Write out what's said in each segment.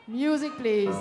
Music, please.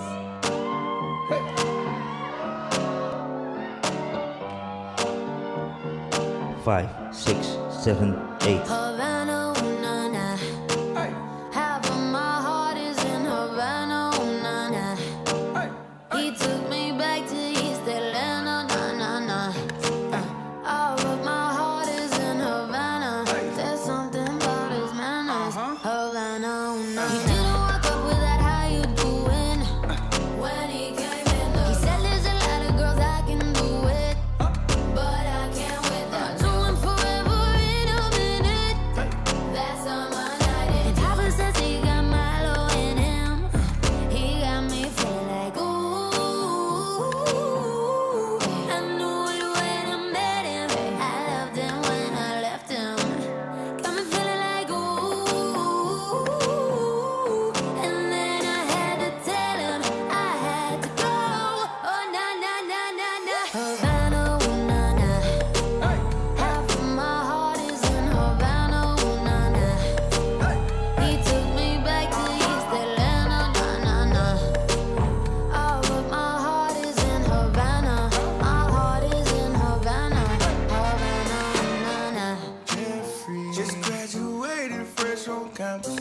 Five, six, seven, eight. Havana, ooh, na, na. Half of my heart is in Havana, ooh, na, na. He took me back to East Atlanta, na, na, na. All of my heart is in Havana. There's something about his manners. Havana, ooh, na, na. He didn't walk up with that, how you doing? When he came in, he said there's a lot of girls I can do it, but I can't with them. Doing forever in a minute. That's on my night. And Papa says he got Milo in him. He got me feeling like ooh. I knew it when I met him. I loved him when I left him. Got me feeling like ooh. And then I had to tell him I had to go. Oh na na na na na. Havana, ooh, na na. Half of my heart is in Havana, ooh, na na. He took me back to East Atlanta, na na na. All of my heart is in Havana. My heart is in Havana, Havana, na na. Just graduated fresh on campus.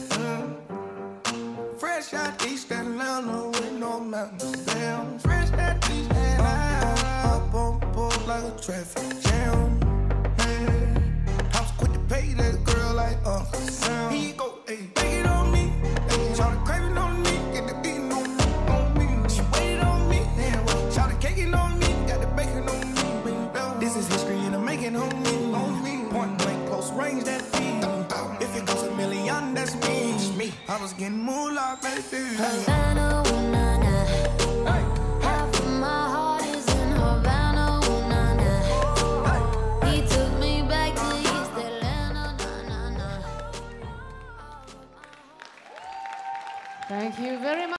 Fresh out East Atlanta with no mountains. Damn, fresh out East Atlanta. Up on board like a traffic jam. I was quick to pay that girl like Uncle Sam. Here you go, ayy, take it on me. Ayy, shout the craving on me, get the beating on me. She waited on me, damn, shout the caking on me, got the bacon on me. This is history and I'm making on me. Point blank, close range, that feed. If it goes a million, that's me. I was getting moolah, baby. Havana, ooh, na na. Half of my heart is in Havana, ooh, na na. He took me back to East Atlanta, na na na. Thank you very much.